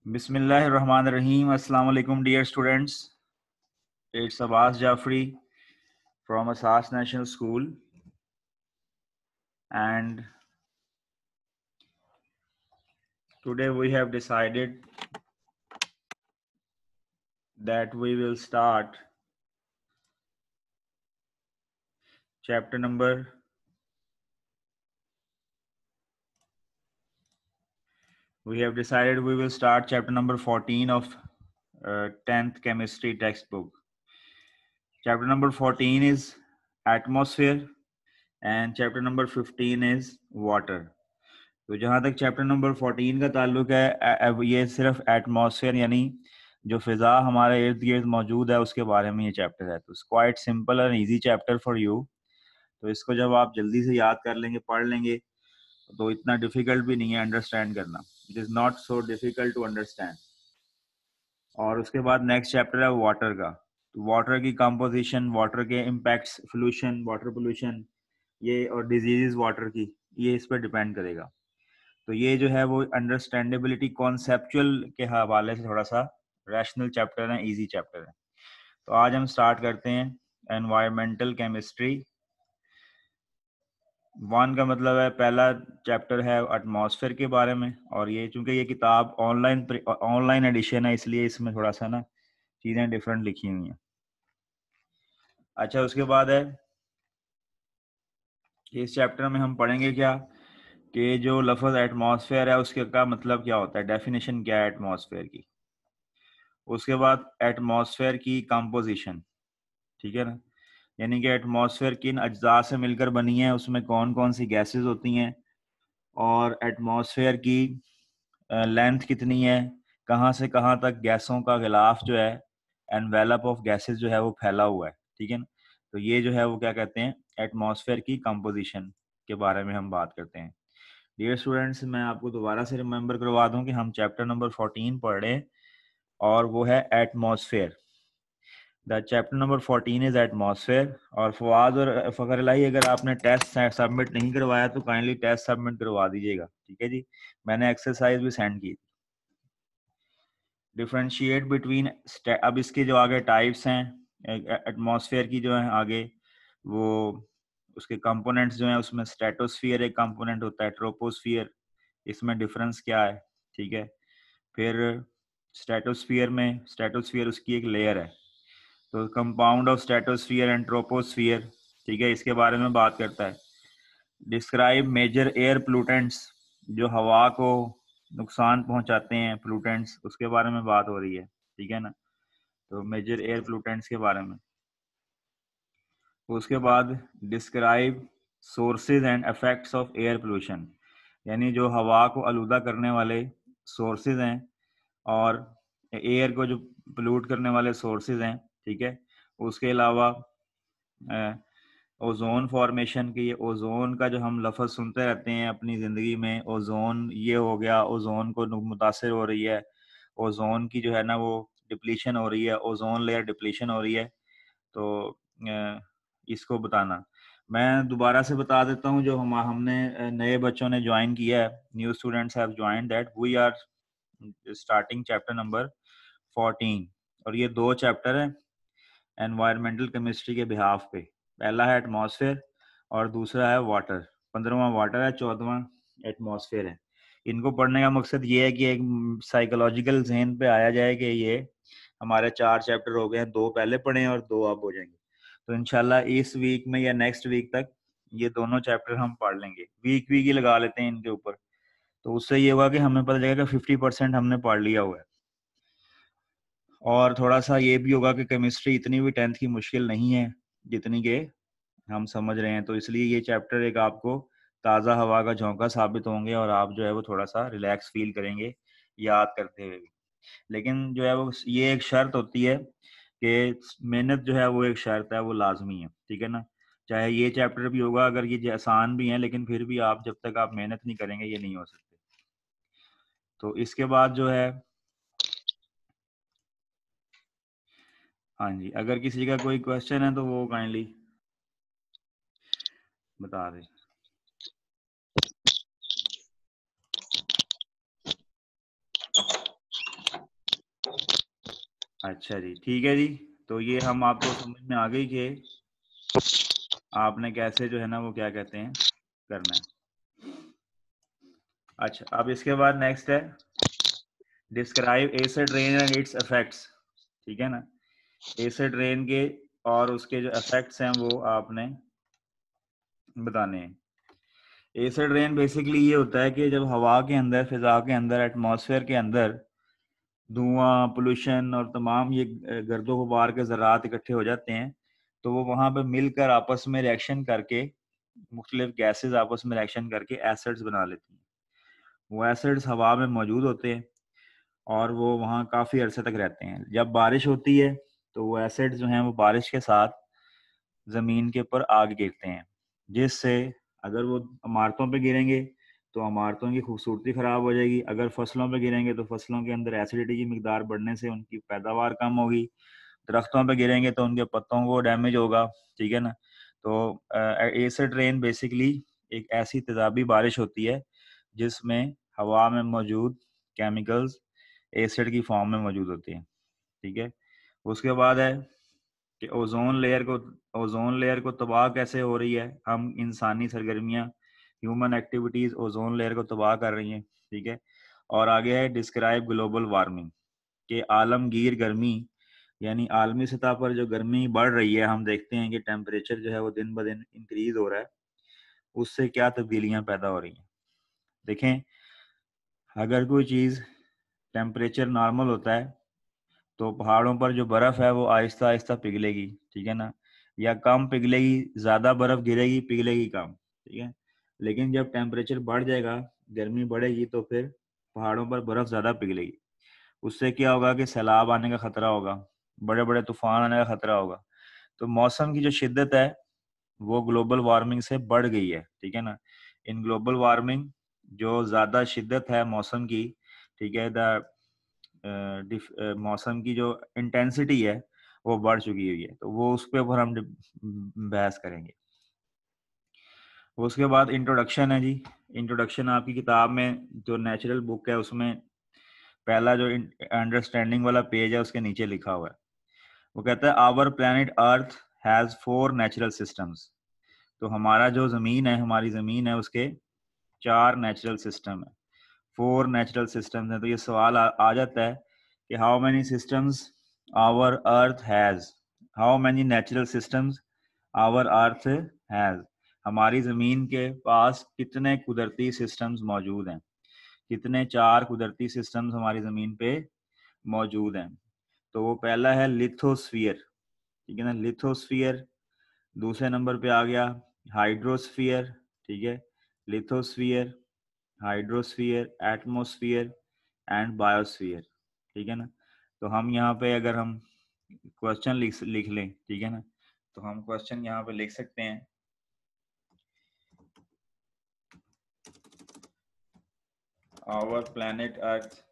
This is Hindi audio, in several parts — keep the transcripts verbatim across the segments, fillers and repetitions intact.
Bismillahirrahmanirrahim. Assalamu alaikum, dear students. It's Abbas Jafri from Asas National School, and today we have decided that we will start chapter number we have decided we will start chapter number fourteen of uh, tenth chemistry textbook. Chapter number fourteen is atmosphere and chapter number fifteen is water. तो जहाँ तक चैप्टर नंबर फोर्टीन का ताल्लुक है, ये सिर्फ एटमॉस्फेयर यानी जो फिजा हमारे इर्द गिर्द मौजूद है उसके बारे में ये चैप्टर है. तो quite simple and easy chapter for you. तो इसको जब आप जल्दी से याद कर लेंगे, पढ़ लेंगे, तो इतना डिफिकल्ट भी नहीं है अंडरस्टैंड करना. It is not so difficult to understand. और उसके बाद नेक्स्ट चैप्टर है वाटर का. तो वाटर की कंपोजिशन, वाटर के इम्पैक्ट्स, पोल्यूशन, वाटर पोल्यूशन, ये और डिजीजेज वाटर की, ये इस पर डिपेंड करेगा. तो ये जो है वो अंडरस्टैंडेबिलिटी कॉन्सेप्चुअल के हवाले से थोड़ा सा रैशनल चैप्टर है, इजी चैप्टर है. तो आज हम स्टार्ट करते हैं एनवायरमेंटल केमिस्ट्री वन का. मतलब है पहला चैप्टर है एटमॉस्फेयर के बारे में, और ये चूंकि ये किताब ऑनलाइन ऑनलाइन एडिशन है इसलिए इसमें थोड़ा सा ना चीज़ें डिफरेंट लिखी हुई हैं. अच्छा, उसके बाद है इस चैप्टर में हम पढ़ेंगे क्या कि जो लफ्ज़ एटमॉस्फेयर है उसके का मतलब क्या होता है, डेफिनेशन क्या है एटमॉस्फेयर की. उसके बाद एटमॉस्फेयर की कंपोजिशन, ठीक है ना, यानी कि एटमॉस्फेयर किन अज्जा से मिलकर बनी है, उसमें कौन कौन सी गैसेस होती हैं, और एटमॉस्फेयर की लेंथ कितनी है, कहाँ से कहाँ तक गैसों का गिलाफ जो है, एनवेलप ऑफ गैसेस जो है वो फैला हुआ है. ठीक है ना. तो ये जो है वो क्या कहते हैं, एटमॉस्फेयर की कंपोजिशन के बारे में हम बात करते हैं. डियर स्टूडेंट्स, मैं आपको दोबारा से रिमेंबर करवा दूं कि हम चैप्टर नंबर फोर्टीन पढ़ रहे हैं और वो है atmosphere. The chapter number fourteen is atmosphere. और फवाद और फ़खर इलाही, अगर आपने टेस्ट सबमिट नहीं करवाया तो काइंडली टेस्ट सबमिट करवा दीजिएगा. ठीक है जी, मैंने एक्सरसाइज भी सेंड की. डिफ्रेंशिएट बिटवीन, अब इसके जो आगे टाइप्स हैं एटमॉस्फेयर की जो है आगे, वो उसके कंपोनेंट्स जो हैं उसमें स्ट्रेटोस्फियर एक कंपोनेंट होता है, ट्रोपोस्फियर, इसमें डिफरेंस क्या है. ठीक है. फिर स्ट्रेटोस्फियर में, स्ट्रेटोस्फियर उसकी एक लेयर है, तो compound of stratosphere and troposphere, ठीक है, इसके बारे में बात करता है. डिस्क्राइब मेजर एयर पोल्यूटेंट्स, जो हवा को नुकसान पहुंचाते हैं पोल्यूटेंट्स, उसके बारे में बात हो रही है. ठीक है ना. तो मेजर एयर पोल्यूटेंट्स के बारे में. उसके बाद describe sources and effects of air pollution, यानी जो हवा को आलूदा करने वाले सोर्सेज हैं और एयर को जो पोल्यूट करने वाले सोर्सेज हैं. ठीक है. उसके अलावा ओजोन फॉर्मेशन की, ओजोन का जो हम लफ्ज़ सुनते रहते हैं अपनी ज़िंदगी में, ओजोन ये हो गया, ओजोन को मुतासर हो रही है, ओजोन की जो है ना वो डिप्लीशन हो रही है, ओजोन लेयर डिप्लीशन हो रही है. तो इसको बताना. मैं दोबारा से बता देता हूँ, जो हम हमने नए बच्चों ने ज्वाइन किया है, new students have joined, that we are starting chapter number fourteen. और ये दो चैप्टर हैं एनवायरमेंटल केमिस्ट्री के बिहाफ पे. पहला है एटमॉस्फेयर और दूसरा है वाटर. पंद्रहवां वाटर है, चौदहवां एटमॉस्फेयर है. इनको पढ़ने का मकसद ये है कि एक साइकोलॉजिकल जहन पे आया जाए कि ये हमारे चार चैप्टर हो गए हैं, दो पहले पढ़े और दो अब हो जाएंगे. तो इंशाल्लाह इस वीक में या नेक्स्ट वीक तक ये दोनों चैप्टर हम पढ़ लेंगे. वीक वीक ही लगा लेते हैं इनके ऊपर, तो उससे ये होगा कि हमें पता चलेगा कि फिफ्टी परसेंट हमने पढ़ लिया हुआ है. और थोड़ा सा ये भी होगा कि केमिस्ट्री इतनी भी टेंथ की मुश्किल नहीं है जितनी के हम समझ रहे हैं. तो इसलिए ये चैप्टर एक आपको ताज़ा हवा का झोंका साबित होंगे और आप जो है वो थोड़ा सा रिलैक्स फील करेंगे याद करते हुए भी. लेकिन जो है वो ये एक शर्त होती है कि मेहनत जो है वो एक शर्त है, वो लाजमी है. ठीक है ना. चाहे ये चैप्टर भी होगा, अगर ये आसान भी है, लेकिन फिर भी आप जब तक आप मेहनत नहीं करेंगे ये नहीं हो सकते. तो इसके बाद जो है, हाँ जी, अगर किसी का कोई क्वेश्चन है तो वो काइंडली बता दें. अच्छा जी, ठीक है जी। तो ये हम आपको समझ में आ गई कि आपने कैसे जो है ना वो क्या कहते हैं करना है। अच्छा, अब इसके बाद नेक्स्ट है describe acid rain and its effects. ठीक है ना, एसिड रेन के और उसके जो इफेक्ट्स हैं वो आपने बताने हैं। एसिड रेन बेसिकली ये होता है कि जब हवा के अंदर, फिजा के अंदर, एटमॉस्फेयर के अंदर धुआं, पोल्यूशन और तमाम ये गर्दो गुबार के ज़रात इकट्ठे हो जाते हैं, तो वो वहाँ पे मिलकर आपस में रिएक्शन करके, मुख्तलिफ गैसेस आपस में रिएक्शन करके एसिड्स बना लेती हैं। वो एसिड्स हवा में मौजूद होते हैं और वो वहाँ काफ़ी अरसे तक रहते हैं। जब बारिश होती है तो वो एसिड्स जो हैं वो बारिश के साथ ज़मीन के ऊपर आग गिरते हैं, जिससे अगर वो इमारतों पे गिरेंगे तो इमारतों की खूबसूरती ख़राब हो जाएगी, अगर फसलों पे गिरेंगे तो फसलों के अंदर एसिडिटी की मिकदार बढ़ने से उनकी पैदावार कम होगी, दरख्तों पे गिरेंगे तो उनके पत्तों को डैमेज होगा। ठीक है ना। तो एसिड रेन बेसिकली एक ऐसी तेज़ाबी बारिश होती है जिसमें हवा में मौजूद केमिकल्स एसिड की फॉर्म में मौजूद होती हैं। ठीक है। उसके बाद है कि ओजोन लेयर को ओजोन लेयर को तबाह कैसे हो रही है। हम इंसानी सरगर्मियाँ, ह्यूमन एक्टिविटीज़ ओजोन लेयर को तबाह कर रही हैं। ठीक है। और आगे है डिस्क्राइब ग्लोबल वार्मिंग, कि आलमगीर गर्मी यानी आलमी सतह पर जो गर्मी बढ़ रही है, हम देखते हैं कि टेम्परेचर जो है वो दिन ब दिन इंक्रीज हो रहा है, उससे क्या तब्दीलियां पैदा हो रही हैं। देखें, अगर कोई चीज़ टेम्परेचर नॉर्मल होता है तो पहाड़ों पर जो बर्फ़ है वो आहिस्ता आहिस्ता पिघलेगी। ठीक है ना, या कम पिघलेगी, ज़्यादा बर्फ़ गिरेगी, पिघलेगी कम। ठीक है। लेकिन जब टेम्परेचर बढ़ जाएगा, गर्मी बढ़ेगी, तो फिर पहाड़ों पर बर्फ़ ज़्यादा पिघलेगी। उससे क्या होगा कि सैलाब आने का खतरा होगा, बड़े बड़े तूफान आने का खतरा होगा। तो मौसम की जो शिद्दत है वो ग्लोबल वार्मिंग से बढ़ गई है। ठीक है ना। इन ग्लोबल वार्मिंग जो ज़्यादा शिद्दत है मौसम की, ठीक है, द मौसम की जो इंटेंसिटी है वो बढ़ चुकी हुई है, तो वो उस पे ऊपर हम बहस करेंगे। उसके बाद इंट्रोडक्शन है जी। इंट्रोडक्शन आपकी किताब में जो नेचुरल बुक है उसमें पहला जो अंडरस्टैंडिंग वाला पेज है उसके नीचे लिखा हुआ है, वो कहता है our planet earth has four natural systems. तो हमारा जो ज़मीन है, हमारी ज़मीन है, उसके चार नेचुरल सिस्टम है, फोर नेचुरल सिस्टम्स हैं। तो ये सवाल आ, आ जाता है कि how many systems our earth has, how many natural systems our earth has. हमारी ज़मीन के पास कितने कुदरती सिस्टम्स मौजूद हैं, कितने चार कुदरती सिस्टम्स हमारी ज़मीन पे मौजूद हैं। तो वो पहला है लिथोस्फीयर। ठीक है ना, लिथोस्फीयर। दूसरे नंबर पे आ गया हाइड्रोस्फीयर। ठीक है, lithosphere, hydrosphere, atmosphere and biosphere. ठीक है ना। तो हम यहाँ पे अगर हम क्वेश्चन लिख लिख लें, ठीक है ना, तो हम क्वेश्चन यहाँ पे लिख सकते हैं, आवर प्लैनेट अर्थ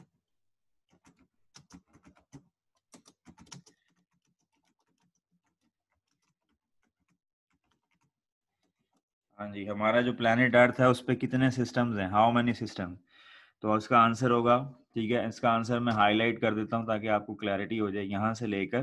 हाँ जी, हमारा जो प्लैनेट अर्थ है उस पर कितने सिस्टम्स हैं, हाउ मैनी सिस्टम। तो इसका आंसर होगा, ठीक है, इसका आंसर मैं हाईलाइट कर देता हूँ ताकि आपको क्लैरिटी हो जाए, यहाँ से लेकर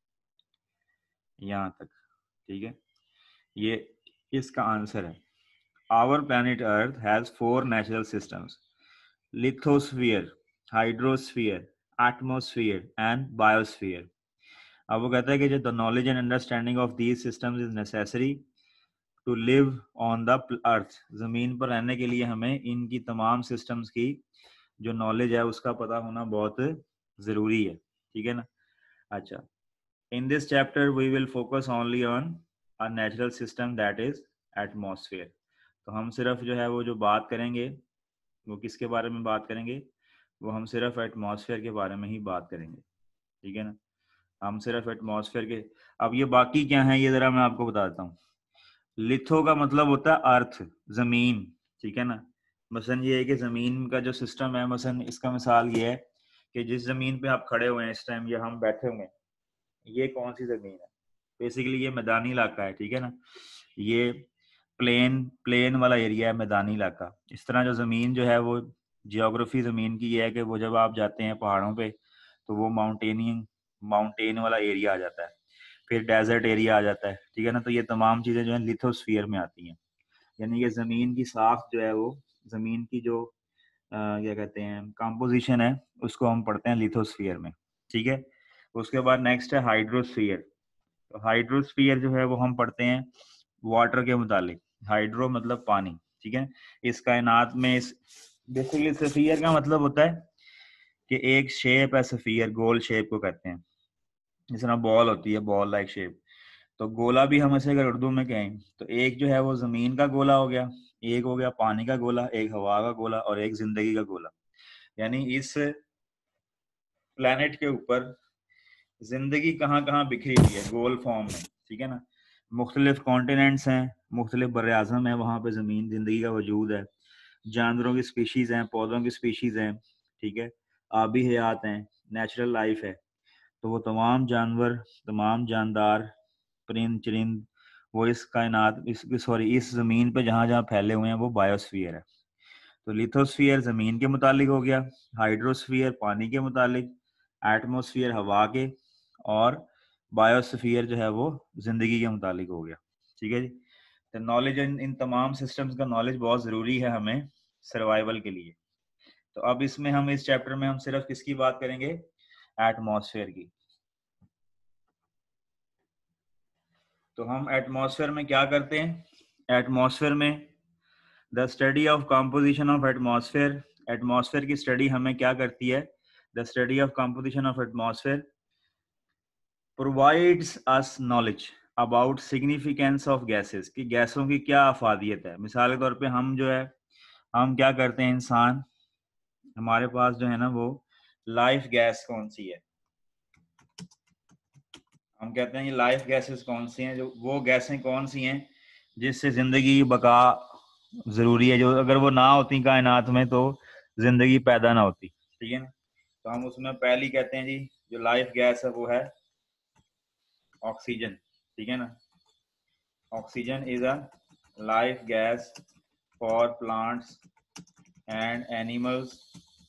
यहाँ तक। ठीक है, ये इसका आंसर है। Our planet earth has four natural systems, lithosphere, hydrosphere, atmosphere and biosphere. अब वो कहता है कि जो the knowledge and understanding of these systems is necessary to live on the earth. जमीन पर रहने के लिए हमें इनकी तमाम सिस्टम्स की जो नॉलेज है उसका पता होना बहुत जरूरी है। ठीक है ना। अच्छा, in this chapter we will focus only on a natural system that is atmosphere. तो हम सिर्फ जो है वो जो बात करेंगे वो किसके बारे में बात करेंगे, वो हम सिर्फ एटमॉस्फेयर के बारे में ही बात करेंगे। ठीक है ना, हम सिर्फ एटमॉस्फेयर के। अब ये बाकी क्या है ये जरा मैं आपको बता देता हूँ। लिथो का मतलब होता है अर्थ, जमीन। ठीक है ना, मसलन ये है कि जमीन का जो सिस्टम है, मसलन इसका मिसाल ये है कि जिस जमीन पे आप खड़े हुए हैं इस टाइम, ये हम बैठे हुए हैं, ये कौन सी जमीन है, बेसिकली ये मैदानी इलाका है। ठीक है ना, ये प्लेन प्लेन वाला एरिया है, मैदानी इलाका। इस तरह जो ज़मीन जो है वो जियोग्राफी ज़मीन की ये है कि वो जब आप जाते हैं पहाड़ों पे तो वो माउंटेनिंग माउंटेन वाला एरिया आ जाता है, फिर डेजर्ट एरिया आ जाता है, ठीक है ना। तो ये तमाम चीज़ें जो है लिथोस्फीयर में आती हैं, यानी कि ज़मीन की साख जो है वो ज़मीन की जो अ, क्या कहते हैं कंपोजिशन है उसको हम पढ़ते हैं लिथोस्फीयर में, ठीक है। उसके बाद नेक्स्ट है हाइड्रोस्फीयर। तो हाइड्रोस्फीयर जो है वो हम पढ़ते हैं वाटर के मुतालिक, हाइड्रो मतलब पानी, ठीक है। इस कायनात में इस बेसिकली स्फीयर का मतलब होता है कि एक शेप है, स्फीयर गोल शेप को कहते हैं, जिस तरह बॉल होती है, बॉल लाइक शेप। तो गोला भी हम ऐसे अगर उर्दू में कहें तो एक जो है वो जमीन का गोला हो गया, एक हो गया पानी का गोला, एक हवा का गोला और एक जिंदगी का गोला। यानी इस प्लेनेट के ऊपर जिंदगी कहाँ कहाँ बिखरी हुई है गोल फॉर्म में, ठीक है ना। मुख्तलिफ कॉन्टिनेंट्स हैं, मुख्तलिफ बर आज़म है, वहाँ पे ज़मीन जिंदगी का वजूद है, जानवरों की स्पीशीज़ हैं, पौधों की स्पीशीज़ हैं, ठीक है, आबी हयात हैं, नेचुरल लाइफ है। तो वो तमाम जानवर, तमाम जानदार, परिंद चरिंद, वो इस कायनात इस सॉरी इस ज़मीन पे जहाँ जहाँ फैले हुए हैं वो बायोस्फीयर है। तो लिथोस्फीयर ज़मीन के मुतालिक हो गया, हाइड्रोस्फीयर पानी के मुतालिक, एटमोस्फियर हवा के, और बायोस्फीयर जो है वो ज़िंदगी के मुतालिक हो गया, ठीक है जी। तो नॉलेज इन इन तमाम सिस्टम्स का नॉलेज बहुत ज़रूरी है हमें सर्वाइवल के लिए। तो अब इसमें हम इस चैप्टर में हम सिर्फ किसकी बात करेंगे, एटमॉस्फेयर की। तो हम एटमॉस्फेयर में क्या करते हैं, एटमॉस्फेयर में the study of composition of atmosphere, atmosphere की स्टडी हमें क्या करती है, the study of composition of atmosphere provides us knowledge about significance of gases, कि गैसों की क्या अफादियत है। मिसाल के तौर पे हम जो है हम क्या करते हैं, इंसान, हमारे पास जो है ना वो लाइफ गैस कौन सी है, हम कहते हैं ये लाइफ गैसेस कौन सी हैं, जो वो गैसें कौन सी हैं जिससे जिंदगी की बका जरूरी है, जो अगर वो ना होती कायनात में तो जिंदगी पैदा ना होती, ठीक है ना। तो हम उसमें पहली कहते हैं जी जो लाइफ गैस है वो है ऑक्सीजन, ठीक है ना। Oxygen is a life gas for plants and animals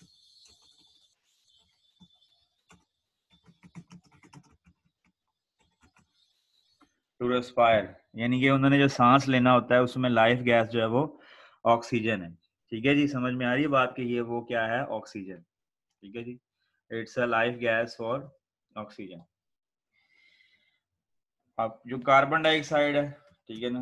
to respire, यानी कि उन्होंने जो सांस लेना होता है उसमें लाइफ गैस जो है वो ऑक्सीजन है, ठीक है जी। समझ में आ रही है बात कि ये वो क्या है, ऑक्सीजन, ठीक है जी। It's a life gas for oxygen. अब जो कार्बन डाइऑक्साइड है, ठीक है ना,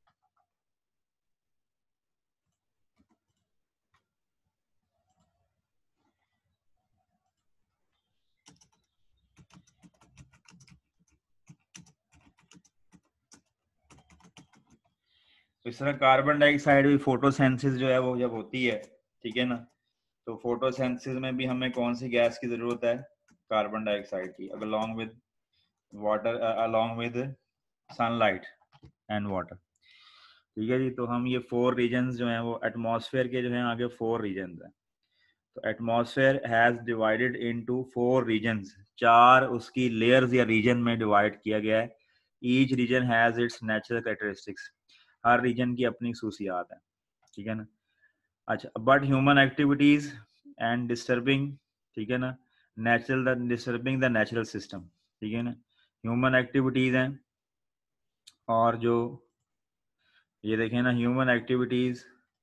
इस तरह कार्बन डाइऑक्साइड भी फोटोसिंथेसिस जो है वो जब होती है, ठीक है ना, तो फोटोसिंथेसिस में भी हमें कौन सी गैस की जरूरत है, कार्बन डाइऑक्साइड की, along with water, along with sunlight and water, ठीक है जी। तो हम ये फोर रीजन्स जो हैं वो एटमॉस्फेयर के जो हैं आगे फोर रीजन्स हैं। तो atmosphere has divided into four regions, चार उसकी लेयर्स या रीजन में डिवाइड किया गया है। Each region has its natural characteristics, हर रीजन की अपनी खसूसियात हैं, ठीक है ना। अच्छा, but human activities and disturbing, ठीक है ना, natural the disturbing the natural system, ठीक है ना। ह्यूमन एक्टिविटीज हैं, और जो ये देखें ना ह्यूमन एक्टिविटीज,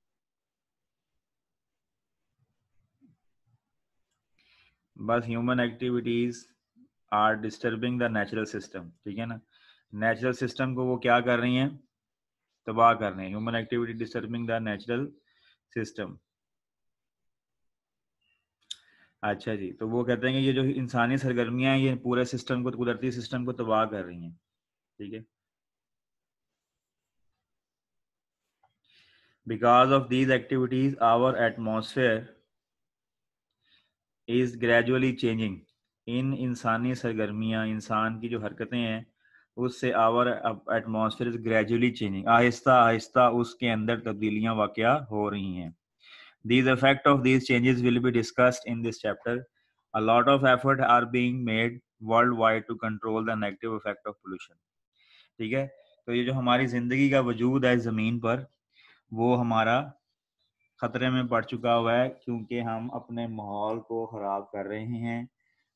बस human activities are disturbing the natural system, ठीक है ना। नेचुरल सिस्टम को वो क्या कर रही हैं, तबाह कर रहे हैं। Human activity disturbing the natural system. अच्छा जी, तो वो कहते हैं कि ये जो इंसानी सरगर्मियां हैं ये पूरे सिस्टम को, कुदरती सिस्टम को तबाह कर रही हैं, ठीक है। Because of these activities our atmosphere is gradually changing, इन इंसानी सरगर्मियां, इंसान की जो हरकतें हैं उससे our atmosphere is gradually changing, आहिस्ता आहिस्ता उसके अंदर तब्दीलियां वाक़या हो रही हैं। These effect of these changes will be discussed in this chapter. A lot of effort are being made worldwide to control the negative effect of pollution. ठीक है, तो ये जो हमारी जिंदगी का वजूद है जमीन पर वो हमारा खतरे में पड़ चुका हुआ है, क्योंकि हम अपने माहौल को खराब कर रहे हैं,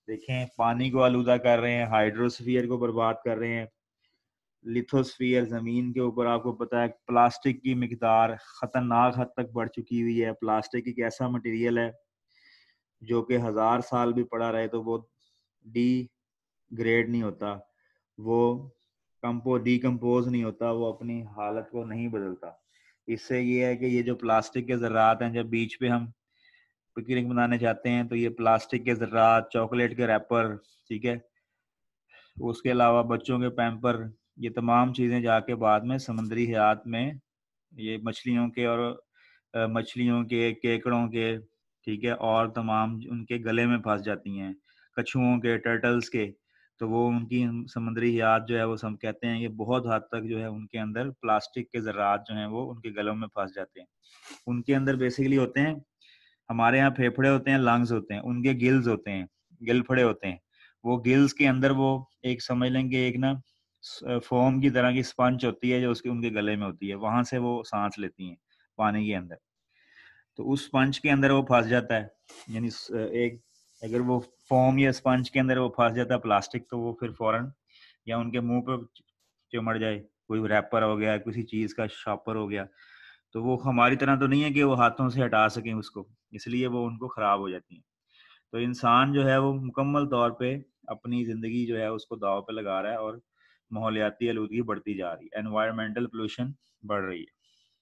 देखें पानी को आलूदा कर रहे हैं, हाइड्रोस्फीयर को बर्बाद कर रहे हैं, लिथोस्फीयर जमीन के ऊपर आपको पता है प्लास्टिक की मिकदार खतरनाक हद तक बढ़ चुकी हुई है। प्लास्टिक एक ऐसा मटेरियल है जो कि हजार साल भी पड़ा रहे तो वो डी ग्रेड नहीं होता, वो कंपो डीकम्पोज नहीं होता, वो अपनी हालत को नहीं बदलता। इससे ये है कि ये जो प्लास्टिक के ज़र्रात हैं, जब बीच पे हम पिकनिक मनाने जाते हैं तो ये प्लास्टिक के ज़र्रात, चॉकलेट के रैपर, ठीक है, उसके अलावा बच्चों के पैम्पर, ये तमाम चीज़ें जाके बाद में समुद्री हयात में ये मछलियों के और मछलियों के, केकड़ों के, ठीक है, और तमाम उनके गले में फंस जाती हैं, कछुओं के, टर्टल्स के। तो वो उनकी समुद्री हयात जो है वो सब कहते हैं कि बहुत हद तक जो है उनके अंदर प्लास्टिक के ज़रात जो हैं वो उनके गलों में फंस जाते हैं। उनके अंदर बेसिकली होते हैं, हमारे यहाँ फेफड़े होते हैं, लंग्स होते हैं, उनके गिल्स होते हैं, गिलफड़े होते हैं। वो गिल्स के अंदर वो एक समझ लेंगे एक ना फोम की तरह की स्पंज होती है जो उसके उनके गले में होती है, वहां से वो सांस लेती हैं पानी के अंदर। तो उस स्पंज के अंदर वो फंस जाता है, यानी एक अगर वो फोम या स्पंज के अंदर वो फंस जाता है प्लास्टिक, तो वो फिर फौरन या उनके मुंह पे चिमड़ जाए, कोई रैपर हो गया, किसी चीज का शॉपर हो गया, तो वो हमारी तरह तो नहीं है कि वो हाथों से हटा सकें उसको, इसलिए वो उनको खराब हो जाती हैं। तो इंसान जो है वो मुकम्मल तौर पे अपनी ज़िंदगी जो है उसको दांव पे लगा रहा है और माहौलियाती आलूदगी बढ़ती जा रही है, एनवायरमेंटल पोल्यूशन बढ़ रही है।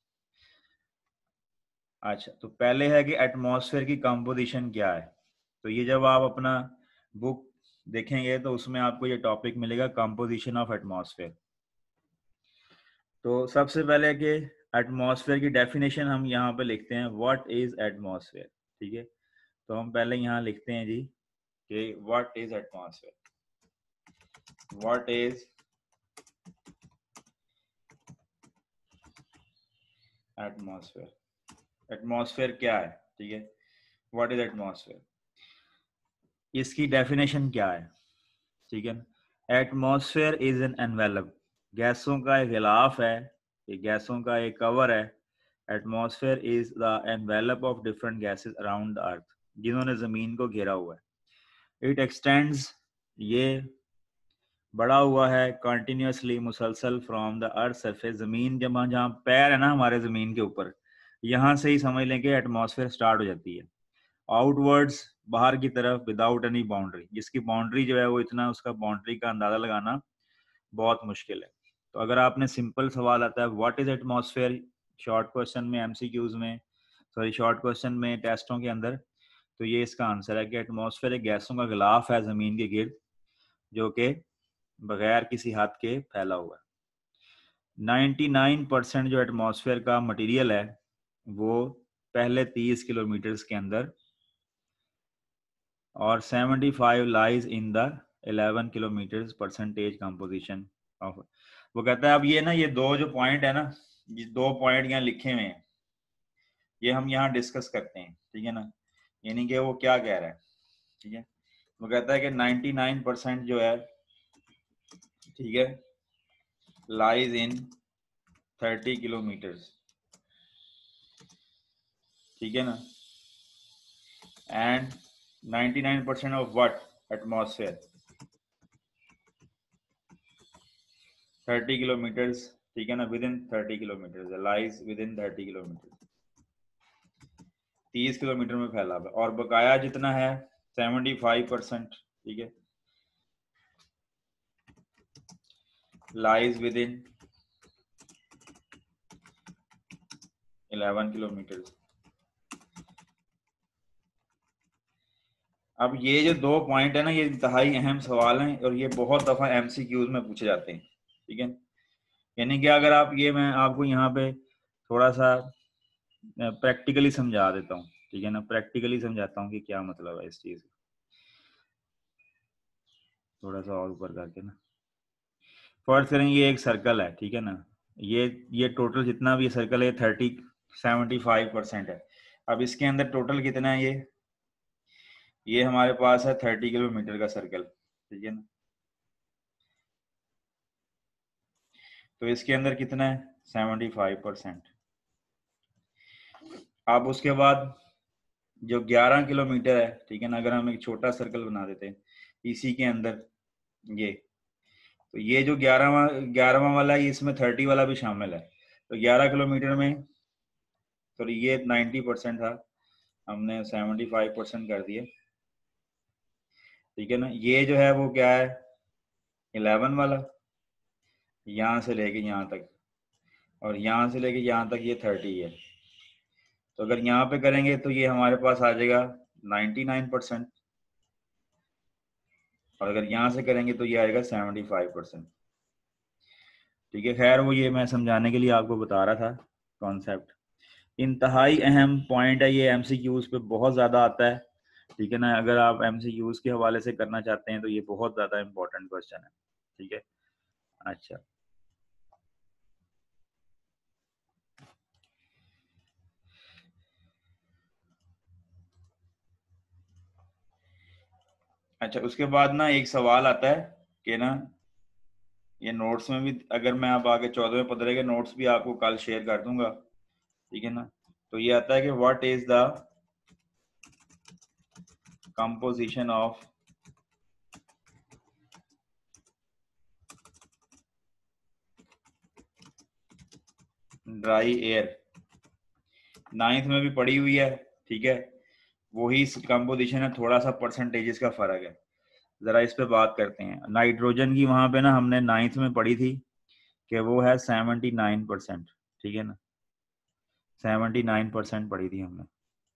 अच्छा, तो पहले है कि एटमॉस्फेयर की कंपोजिशन क्या है। तो ये जब आप अपना बुक देखेंगे तो उसमें आपको ये टॉपिक मिलेगा, कंपोजिशन ऑफ एटमॉस्फेयर। तो सबसे पहले कि एटमॉस्फेयर की डेफिनेशन हम यहाँ पे लिखते हैं, व्हाट इज एटमॉस्फेयर, ठीक है। तो हम पहले यहाँ लिखते हैं जी कि what is atmosphere, what is atmosphere, atmosphere क्या है, ठीक है, व्हाट इज एटमॉस्फेयर, इसकी डेफिनेशन क्या है, ठीक है। एटमॉस्फेयर इज एन एनवेलप, गैसों का एक गिलाफ है, ये गैसों का एक कवर है। Atmosphere is the envelope of different gases around the earth, जिन्होंने जमीन को घेरा हुआ है। इट एक्सटेंड्स, ये बड़ा हुआ है, कंटिन्यूसली, मुसलसल, फ्रॉम द अर्थ सरफेस, जमीन जब जहाँ पैर है ना हमारे जमीन के ऊपर, यहाँ से ही समझ लें कि एटमॉस्फेयर स्टार्ट हो जाती है, आउटवर्ड्स, बाहर की तरफ, विदाउट एनी बाउंड्री, जिसकी बाउंड्री जो है वो इतना उसका बाउंड्री का अंदाजा लगाना बहुत मुश्किल है। तो अगर आपने सिंपल सवाल आता है what is atmosphere, short question में, एमसीक्यूज में, सॉरी शॉर्ट क्वेश्चन में, टेस्टों के अंदर, तो ये इसका आंसर है कि एटमॉस्फेयर एक गैसों का गिलाफ है जमीन के गिर्द, जो कि बगैर किसी हद के फैला हुआ है। निन्यानवे परसेंट जो एटमॉस्फेयर का मटेरियल है वो पहले तीस किलोमीटर के अंदर, और पचहत्तर lies in the eleven kilometre percentage composition of. वो कहता है अब ये ना ये दो जो पॉइंट है ना, ये दो पॉइंट यहाँ लिखे हुए हैं, ये हम यहाँ डिस्कस करते हैं, ठीक है ना, यानी कि वो क्या कह रहा है, ठीक है। वो कहता है कि निन्यानवे परसेंट जो है, ठीक है, लाइज इन थर्टी किलोमीटर, ठीक है ना, एंड निन्यानवे percent of what, atmosphere, thirty kilometres, ठीक है ना, within thirty kilometre, lies within thirty kilometre, तीस किलोमीटर में फैला हुआ, और बकाया जितना है पचहत्तर परसेंट, ठीक है, lies within eleven kilometre. अब ये जो दो पॉइंट है ना, ये इंतहाई अहम सवाल हैं और ये बहुत दफा एमसीक्यूज में पूछे जाते हैं, ठीक है। यानी कि अगर आप ये, मैं आपको यहाँ पे थोड़ा सा प्रैक्टिकली समझा देता हूँ, ठीक है ना, प्रैक्टिकली समझाता हूँ कि क्या मतलब है इस चीज का, थोड़ा सा और ऊपर करके ना। फर्स्ट करें, ये एक सर्कल है, ठीक है ना, ये ये टोटल जितना भी सर्कल है थर्टी सेवेंटी फाइव परसेंट है। अब इसके अंदर टोटल कितना है, ये ये हमारे पास है थर्टी किलोमीटर का सर्कल, ठीक है ना। तो इसके अंदर कितना है, सेवेंटी फाइव परसेंट। अब उसके बाद जो ग्यारह किलोमीटर है, ठीक है ना, अगर हम एक छोटा सर्कल बना देते हैं, इसी के अंदर ये, तो ये जो ग्यारहवा ग्यारहवा वाला है इसमें थर्टी वाला भी शामिल है। तो ग्यारह किलोमीटर में तो ये नाइन्टी परसेंट था, हमने सेवेंटी फाइव परसेंट कर दिए, ठीक है ना। ये जो है वो क्या है, इलेवन वाला, यहाँ से लेके यहाँ तक, और यहाँ से लेके यहाँ तक ये थर्टी है। तो अगर यहाँ पे करेंगे तो ये हमारे पास आ जाएगा नाइन्टी नाइन परसेंट, और अगर यहाँ से करेंगे तो ये आएगा सेवेंटी फाइव परसेंट, ठीक है। खैर वो ये मैं समझाने के लिए आपको बता रहा था कॉन्सेप्ट। इंतहाई अहम पॉइंट है ये, एमसीक्यूज पे बहुत ज़्यादा आता है, ठीक है ना। अगर आप एमसीक्यूज के हवाले से करना चाहते हैं तो ये बहुत ज़्यादा इंपॉर्टेंट क्वेश्चन है, ठीक है। अच्छा अच्छा उसके बाद ना एक सवाल आता है कि ना, ये नोट्स में भी, अगर मैं आप आगे चौदहवें पंद्रह के नोट्स भी आपको कल शेयर कर दूंगा, ठीक है ना। तो ये आता है कि what is the composition of dry air, ninth में भी पड़ी हुई है, ठीक है। वही कंपोजिशन है, थोड़ा सा परसेंटेजेस का फर्क है। जरा इस पे बात करते हैं। नाइट्रोजन की वहां पे ना हमने नाइन्थ में पढ़ी थी कि वो है सेवेंटी नाइन परसेंट, ठीक है ना, सेवेंटी नाइन परसेंट पढ़ी थी हमने,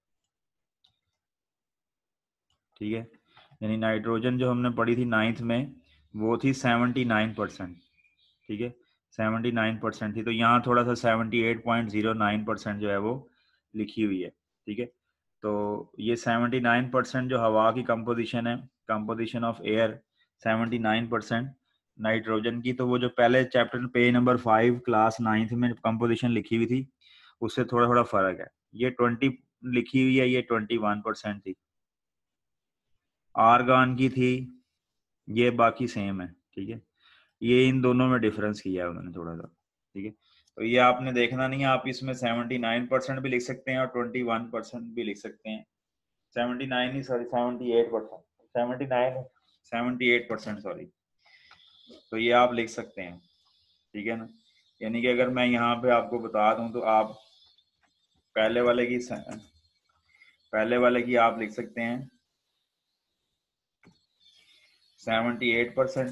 ठीक है। यानी नाइट्रोजन जो हमने पढ़ी थी नाइन्थ में वो थी सेवेंटी नाइन परसेंट, ठीक है, सेवेंटी नाइन परसेंट थी। तो यहाँ थोड़ा सा seventy eight point zero nine percent जो है वो लिखी हुई है, ठीक है। तो ये सेवेंटी नाइन परसेंट जो हवा की कंपोजिशन है, composition of air seventy nine percent nitrogen की, तो वो जो पहले चैप्टर पे नंबर फाइव क्लास नाइन्थ में कंपोजिशन लिखी हुई थी उससे थोड़ा थोड़ा फर्क है। ये ट्वेंटी लिखी हुई है, ये ट्वेंटी वन परसेंट थी। आर्गन की थी, ये बाकी सेम है, ठीक है। ये इन दोनों में डिफरेंस किया है उन्होंने थोड़ा सा, ठीक है। तो ये आपने देखना नहीं है, आप इसमें सेवेंटी नाइन परसेंट भी लिख सकते हैं और ट्वेंटी वन परसेंट भी लिख सकते हैं। सेवेंटी नाइन ही sorry seventy eight percent, seventy nine seventy eight percent sorry, तो ये आप लिख सकते हैं, ठीक है ना। यानी कि अगर मैं यहाँ पे आपको बता दूं तो आप पहले वाले की पहले वाले की आप लिख सकते हैं सेवेंटी एट परसेंट,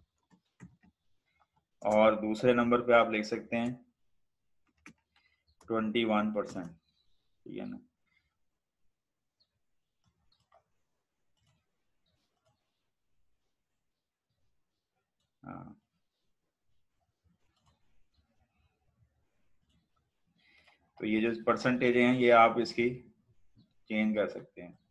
और दूसरे नंबर पे आप लिख सकते हैं ट्वेंटी वन परसेंट, ठीक है ना। हाँ, तो ये जो परसेंटेज हैं ये आप इसकी चेंज कर सकते हैं।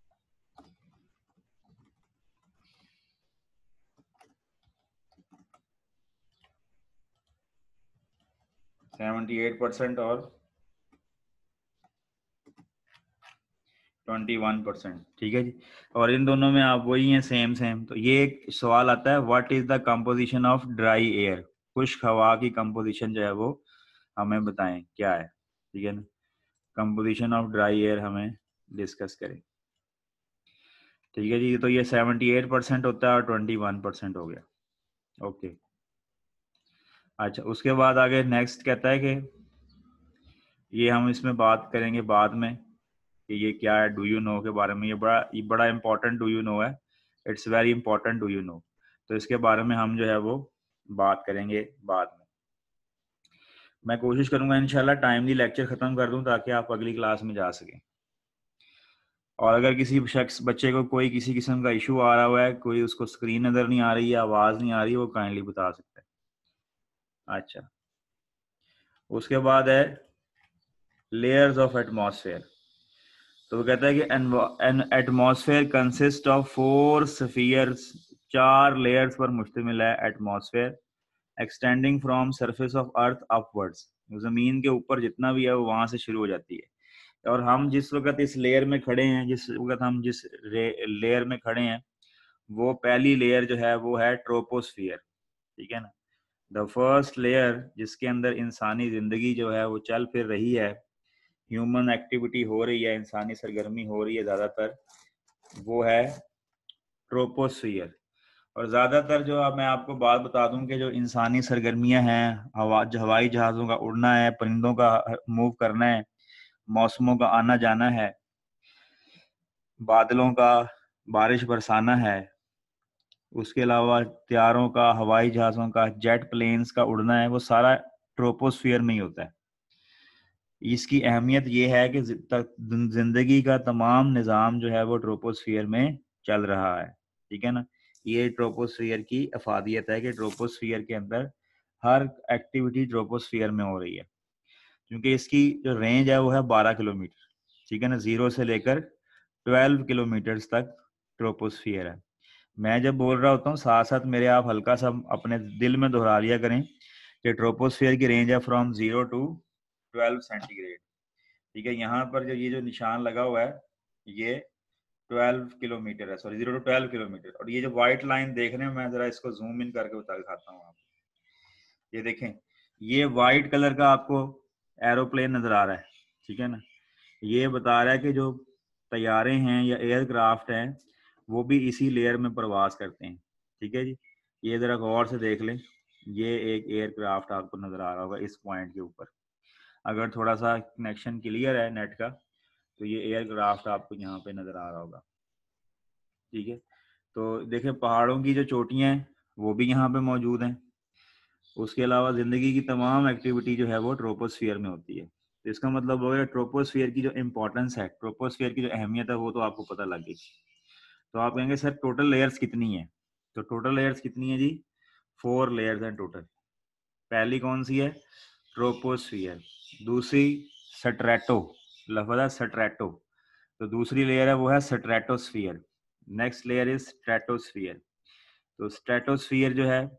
सेवेंटी एट परसेंट और ट्वेंटी वन परसेंट, ठीक है जी। और इन दोनों में आप वही हैं, सेम सेम। तो ये एक सवाल आता है, what is the composition of dry air, खुश्क हवा की कंपोजिशन जो है वो हमें बताएं क्या है, ठीक है ना। कंपोजिशन ऑफ ड्राई एयर हमें डिस्कस करें, ठीक है जी। तो ये सेवेंटी एट परसेंट होता है और ट्वेंटी वन परसेंट हो गया, ओके। अच्छा उसके बाद आगे नेक्स्ट कहता है कि ये हम इसमें बात करेंगे बाद में कि ये क्या है, डू यू नो के बारे में। ये बड़ा ये बड़ा इंपॉर्टेंट डू यू नो है, it's very important do you know. तो इसके बारे में हम जो है वो बात करेंगे बाद में। मैं कोशिश करूंगा इंशाल्लाह टाइमली लेक्चर खत्म कर दूं ताकि आप अगली क्लास में जा सकें। और अगर किसी शख्स बच्चे को कोई किसी किस्म का इशू आ रहा हुआ है, कोई उसको स्क्रीन नजर नहीं आ रही है, आवाज नहीं आ रही है, वो काइंडली बता सकता है। अच्छा उसके बाद है लेयर्स ऑफ एटमॉस्फेयर। तो वो कहता है कि an atmosphere consist of four spheres, चार लेयर्स पर मुश्तमिल है atmosphere, extending from surface of earth upwards. जमीन के ऊपर जितना भी है वो वहां से शुरू हो जाती है। और हम जिस वक्त इस लेयर में खड़े हैं, जिस वक्त हम जिस लेयर में खड़े हैं, वो पहली लेयर जो है वो है ट्रोपोस्फियर, ठीक है ना। द फर्स्ट लेयर जिसके अंदर इंसानी जिंदगी जो है वो चल फिर रही है, ह्यूमन एक्टिविटी हो रही है, इंसानी सरगर्मी हो रही है ज़्यादातर, वो है ट्रोपोस्फियर। और ज़्यादातर जो अब मैं आपको बात बता दूं कि जो इंसानी सरगर्मियां हैं, हवा हवाई जहाज़ों का उड़ना है, परिंदों का मूव करना है, मौसमों का आना जाना है, बादलों का बारिश बरसाना है, उसके अलावा त्यारों का, हवाई जहाज़ों का, जेट प्लेन्स का उड़ना है, वो सारा ट्रोपोस्फियर में ही होता है। इसकी अहमियत ये है कि जिंदगी का तमाम निज़ाम जो है वो ट्रोपोस्फियर में चल रहा है, ठीक है ना। ये ट्रोपोस्फियर की अफादियत है कि ट्रोपोस्फियर के अंदर हर एक्टिविटी ट्रोपोस्फियर में हो रही है, क्योंकि इसकी जो रेंज है वो है बारह किलोमीटर, ठीक है ना। जीरो से लेकर ट्वेल्व किलोमीटर्स तक ट्रोपोस्फियर है। मैं जब बोल रहा होता हूँ साथ साथ मेरे आप हल्का सा अपने दिल में दोहरा लिया करें कि ट्रोपोस्फियर की रेंज है from zero to twelve centigrade, ठीक है। यहाँ पर जो ये जो निशान लगा हुआ है ये ट्वेल्व किलोमीटर है, sorry zero to twelve kilometre. और ये जो व्हाइट लाइन देख रहे हैं, मैं जरा इसको जूम इन करके बता दिखाता हूँ आपको। ये देखें, ये व्हाइट कलर का आपको एरोप्लेन नजर आ रहा है, ठीक है ना। ये बता रहा है कि जो तैयारे हैं या एयरक्राफ्ट हैं वो भी इसी लेयर में प्रवास करते हैं, ठीक है जी। ये जरा गौर से देख लें, ये एक एयरक्राफ्ट आपको नजर आ रहा होगा इस पॉइंट के ऊपर। अगर थोड़ा सा कनेक्शन क्लियर है नेट का तो ये एयरक्राफ्ट आपको यहाँ पे नजर आ रहा होगा, ठीक है। तो देखें, पहाड़ों की जो चोटियां हैं वो भी यहाँ पे मौजूद हैं। उसके अलावा जिंदगी की तमाम एक्टिविटी जो है वो ट्रोपोस्फियर में होती है। तो इसका मतलब हो गया ट्रोपोस्फियर की जो इम्पोर्टेंस है, ट्रोपोस्फियर की जो अहमियत है वो तो आपको पता लग गई। तो आप कहेंगे सर टोटल लेयर्स कितनी है, तो टोटल लेयर्स कितनी है जी, फोर लेयर्स हैं टोटल। पहली कौन सी है, ट्रोपोस्फियर। दूसरी स्ट्रेटो, लफ्ज़ है स्ट्रेटो, तो दूसरी लेयर है वो है stratosphere. Next layer is stratosphere. तो स्ट्रेटोस्फियर जो है,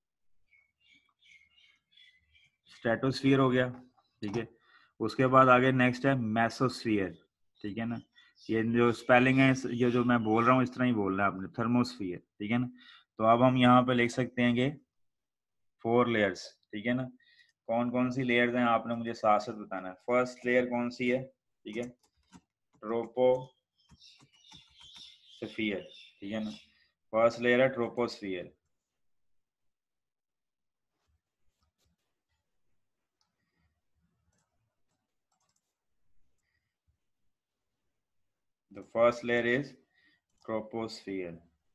स्ट्रेटोस्फियर हो गया, ठीक है। उसके बाद आगे नेक्स्ट है मेसोस्फियर, ठीक है ना। ये जो स्पेलिंग है ये जो मैं बोल रहा हूँ इस तरह ही बोलना है आपने, थर्मोस्फियर, ठीक है ना। तो अब हम यहाँ पे लिख सकते हैं कि फोर लेयर्स, ठीक है ना। कौन कौन सी लेयर्स हैं आपने मुझे साथ साथ बताना है। फर्स्ट लेयर कौन सी है, ठीक है, ट्रोपोस्फियर, ठीक है ना। फर्स्ट लेयर है troposphere. The first layer is troposphere,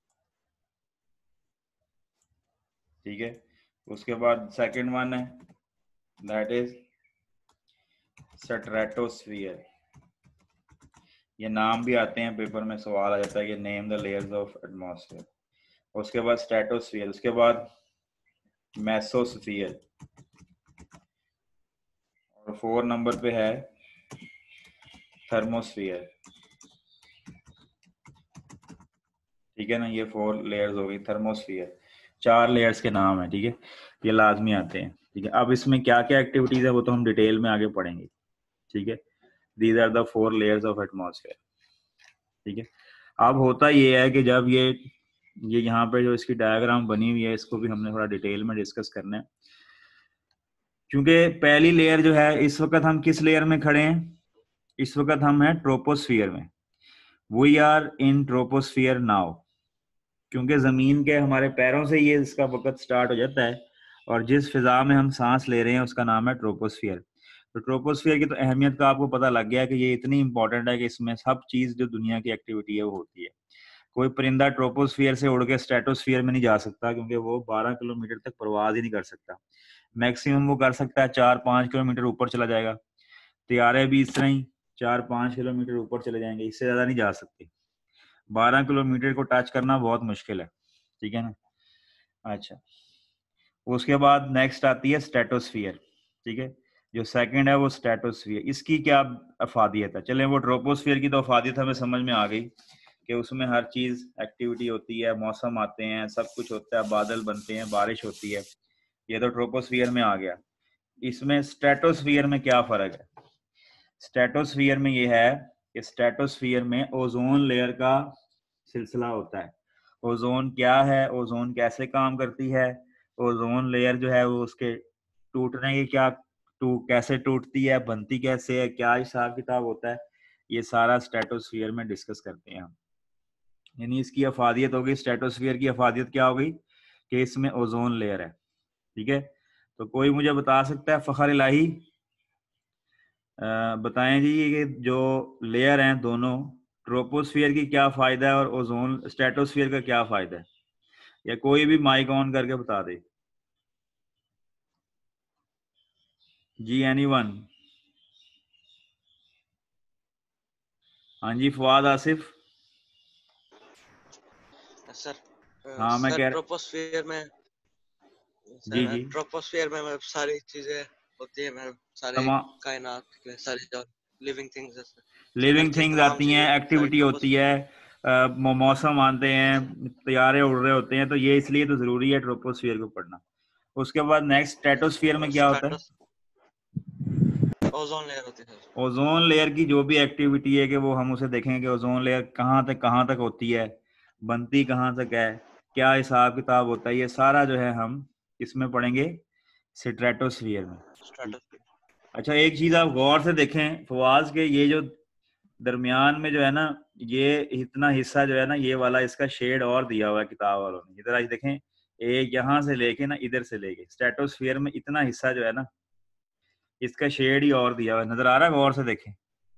ठीक है। उसके बाद सेकंड वन है, दैट इज स्ट्रेटोस्फियर। ये नाम भी आते हैं पेपर में, सवाल आ जाता है कि name the layers of atmosphere. उसके बाद स्ट्रेटोस्फियर, उसके बाद मेसोस्फियर, और फोर नंबर पे है थर्मोस्फियर, ठीक है ना। ये फोर लेयर्स हो गई थर्मोस्फियर, चार लेयर्स के नाम है, ठीक है। ये लाजमी आते हैं, ठीक है। अब इसमें क्या क्या एक्टिविटीज है वो तो हम डिटेल में आगे पढ़ेंगे, ठीक है। These are the four layers of atmosphere, ठीक है। अब होता ये है कि जब ये ये यहाँ पे जो इसकी डायग्राम बनी हुई है इसको भी हमने थोड़ा डिटेल में डिस्कस करना है, क्योंकि पहली लेयर जो है, इस वक्त हम किस लेयर में खड़े हैं, इस वक्त हम हैं ट्रोपोस्फियर में। We are in troposphere now, क्योंकि जमीन के हमारे पैरों से ये इसका वक्त स्टार्ट हो जाता है, और जिस फिजा में हम सांस ले रहे हैं उसका नाम है ट्रोपोस्फियर। तो ट्रोपोस्फियर की तो अहमियत का आपको पता लग गया कि ये इतनी इंपॉर्टेंट है कि इसमें सब चीज जो दुनिया की एक्टिविटी है वो होती है। कोई परिंदा ट्रोपोस्फियर से उड़ के स्ट्रेटोस्फियर में नहीं जा सकता, क्योंकि वो बारह किलोमीटर तक परवाज ही नहीं कर सकता। मैक्सिमम वो कर सकता है चार पांच किलोमीटर ऊपर चला जाएगा। त्यारे भी इस तरह ही चार पांच किलोमीटर ऊपर चले जाएंगे, इससे ज्यादा नहीं जा सकते। बारह किलोमीटर को टच करना बहुत मुश्किल है, ठीक है ना। अच्छा, उसके बाद नेक्स्ट आती है स्ट्रेटोस्फियर, ठीक है। जो सेकंड है वो स्ट्रेटोस्फियर। इसकी क्या अफादियत है, चलें वो ट्रोपोस्फियर की तो अफादियत हमें समझ में आ गई कि उसमें हर चीज एक्टिविटी होती है, मौसम आते हैं, सब कुछ होता है, बादल बनते हैं, बारिश होती है। ये तो ट्रोपोस्फियर में आ गया। इसमें स्ट्रेटोस्फियर में क्या फर्क है, स्ट्रेटोस्फियर में ये है कि स्ट्रेटोस्फियर में ओजोन लेयर का सिलसिला होता है। ओजोन क्या है, ओजोन कैसे काम करती है, ओजोन लेयर जो है वो उसके टूटने की क्या, टू कैसे टूटती है, बनती कैसे है, क्या हिसाब किताब होता है, ये सारा स्ट्रेटोस्फियर में डिस्कस करते हैं हम। यानी इसकी अफादियत होगी, स्ट्रेटोस्फीयर की अफादियत क्या होगी कि इसमें ओजोन लेयर है। ठीक है, तो कोई मुझे बता सकता है, फखर इलाही बताएं जी, ये जो लेयर हैं दोनों, ट्रोपोस्फियर की क्या फायदा है और ओजोन स्ट्रेटोस्फियर का क्या फायदा है, या कोई भी माइक ऑन करके बता दे जी। एनीवन? हाँ जी, फवाद आसिफ। सर हाँ मैं सर कह ट्रोपोस्फियर में जी सर जी ट्रोपोस्फियर में मतलब सारी चीजें होती है, मतलब सारे तमाम कायनात के सारी जो लिविंग थिंग्स है सर, हर लिविंग चीज थिंग्स तमाम आती हैं, चीजें सारी एक्टिविटी होती ट्रोपोस्फियर। है, अ, मौ- मौसम आते हाँ हैं, सर। तैयारे उड़ रहे होते हैं, तो ये इसलिए तो जरूरी है ट्रोपोस्फियर को पढ़ना। उसके बाद नेक्स्ट यस सर। स्ट्रेटोस्फियर में और क्या होता है? स्ट्रेटोस ओजोन लेयर होती है सर। ओजोन लेयर की जो भी एक्टिविटी है कि वो हम उसे देखेंगे कि ओजोन लेयर कहाँ तक कहाँ तक होती है, बनती कहाँ तक है, क्या हिसाब किताब होता है, ये सारा जो है हम इसमें पढ़ेंगे स्ट्रेटोस्फियर में। स्ट्रेटोस्फियर। अच्छा, एक चीज आप गौर से देखें फवाज के, ये जो दरमियान में जो है ना, ये इतना हिस्सा जो है ना, ये वाला इसका शेड और दिया हुआ है किताब वालों ने, इधर आज देखें, एक यहाँ से लेके ना इधर से लेके स्ट्रेटोस्फियर में इतना हिस्सा जो है ना, इसका शेड ही और दिया हुआ है, नजर आ रहा है? गौर से देखें,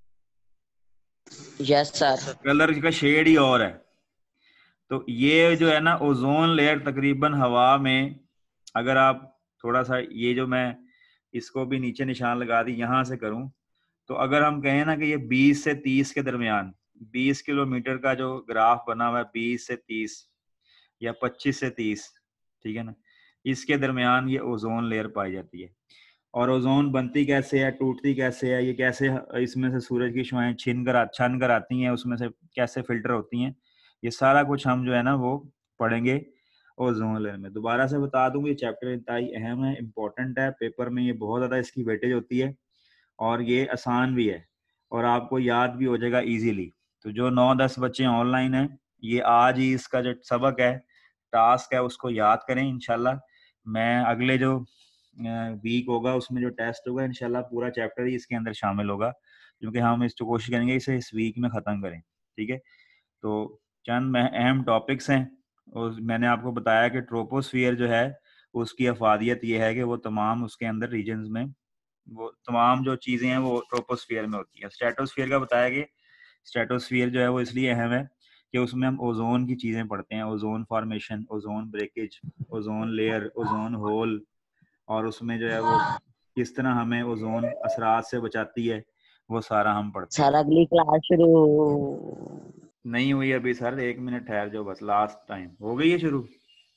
yes sir. Yes sir. Colour का शेड ही और है। तो ये जो है ना ओजोन लेयर तकरीबन हवा में, अगर आप थोड़ा सा ये जो मैं इसको भी नीचे निशान लगा दी यहां से करूं, तो अगर हम कहें ना कि ये बीस से तीस के दरमियान, बीस किलोमीटर का जो ग्राफ बना हुआ है, बीस से तीस या पच्चीस से तीस, ठीक है ना, इसके दरमियान ये ओजोन लेयर पाई जाती है। और ओजोन बनती कैसे है, टूटती कैसे है, ये कैसे इसमें से सूरज की शुआएं छिन कर छन कर आती हैं, उसमें से कैसे फिल्टर होती हैं, ये सारा कुछ हम जो है ना वो पढ़ेंगे ओजोन लेयर में। दोबारा से बता दूं, ये चैप्टर इंतहाई अहम है, इंपॉर्टेंट है, पेपर में ये बहुत ज़्यादा इसकी वेटेज होती है, और ये आसान भी है, और आपको याद भी हो जाएगा इजीली। तो जो नौ दस बच्चे ऑनलाइन हैं, ये आज ही इसका जो सबक है, टास्क है, उसको याद करें। इंशाल्लाह मैं अगले जो वीक होगा उसमें जो टेस्ट होगा, इंशाल्लाह पूरा चैप्टर ही इसके अंदर शामिल होगा, क्योंकि हम इस तो कोशिश करेंगे इसे इस वीक में ख़त्म करें। ठीक है, तो चंद अहम टॉपिक्स हैं, और मैंने आपको बताया कि ट्रोपोस्फियर जो है उसकी अफादियत ये है कि वो तमाम उसके अंदर रीजन्स में वो तमाम जो चीज़ें हैं वो ट्रोपोस्फियर में होती है। स्ट्रेटोस्फियर का बताया कि स्ट्रेटोस्फियर जो है वो इसलिए अहम है कि उसमें हम ओजोन की चीज़ें पढ़ते हैं, ozone formation, ozone breakage, ozone layer, ozone hole, और उसमें जो है वो किस तरह हमें ओजोन असरात से बचाती है, वो सारा हम पढ़ते हैं। सर अगली क्लास शुरू नहीं हुई अभी सर, एक मिनट ठहर जाओ बस, लास्ट टाइम हो गई है शुरू।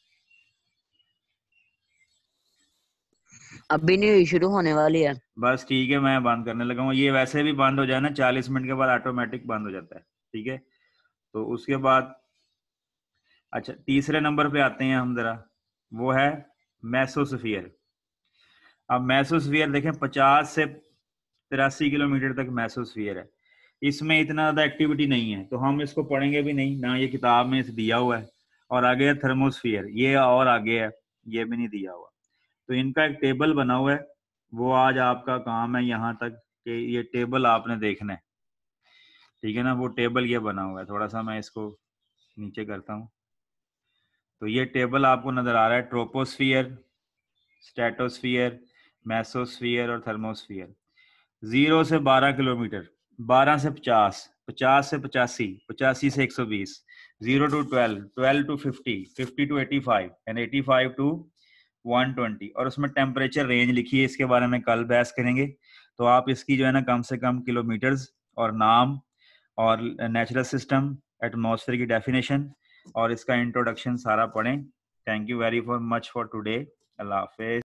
अभी नहीं हुई, शुरू होने वाली है। बस ठीक है, मैं बंद करने लगा हूँ। ये वैसे भी बंद हो जाए ना, चालीस मिनट के बाद ऑटोमेटिक बंद हो जाता है। ठीक है, तो उसके बाद अच्छा तीसरे नंबर पे आते हैं हम जरा, वो है मेसोस्फियर। अब मेसोस्फियर देखें, पचास से तिरासी किलोमीटर तक मेसोस्फियर है, इसमें इतना ज़्यादा एक्टिविटी नहीं है, तो हम इसको पढ़ेंगे भी नहीं ना, ये किताब में इसे दिया हुआ है। और आगे है थर्मोस्फियर, ये और आगे है, ये भी नहीं दिया हुआ। तो इनका एक टेबल बना हुआ है, वो आज आपका काम है यहाँ तक कि ये टेबल आपने देखना है। ठीक है ना, वो टेबल ये बना हुआ है, थोड़ा सा मैं इसको नीचे करता हूँ, तो ये टेबल आपको नजर आ रहा है, ट्रोपोस्फियर, स्ट्रेटोस्फियर, मेसोस्फियर और थर्मोस्फियर। जीरो से बारह किलोमीटर, बारह से पचास, पचास से पचासी, पचासी से एक सौ बीस, zero to twelve, twelve to fifty, fifty to eighty five and eighty five to one twenty. और उसमें टेम्परेचर रेंज लिखी है, इसके बारे में कल बहस करेंगे। तो आप इसकी जो है ना कम से कम किलोमीटर्स और नाम और नेचुरल सिस्टम, एटमॉस्फेयर की डेफिनेशन और इसका इंट्रोडक्शन सारा पढ़ें। Thank you very for much for today. अल्लाह हाफिज।